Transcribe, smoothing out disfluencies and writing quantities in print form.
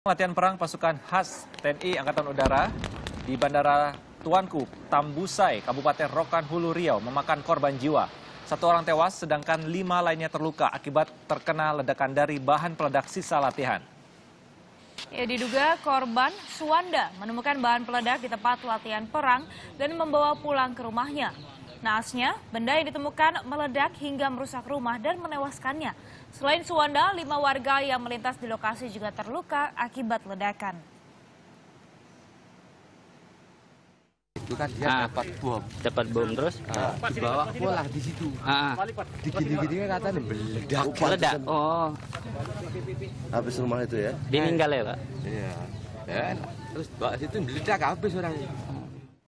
Latihan perang pasukan khas TNI Angkatan Udara di Bandara Tuanku, Tambusai, Kabupaten Rokan Hulu Riau memakan korban jiwa. 1 orang tewas sedangkan 5 lainnya terluka akibat terkena ledakan dari bahan peledak sisa latihan. Ya, diduga korban Suwanda menemukan bahan peledak di tempat latihan perang dan membawa pulang ke rumahnya. Naasnya, benda yang ditemukan meledak hingga merusak rumah dan menewaskannya. Selain Suwanda, 5 warga yang melintas di lokasi juga terluka akibat ledakan. Itu kan dia dapat bom terus dibawa pulang di situ. Digini-gini katanya meledak. Oh. Habis rumah itu ya? Dia meninggal ya, Pak? Iya. Ya, terus bawa situ meledak habis orang.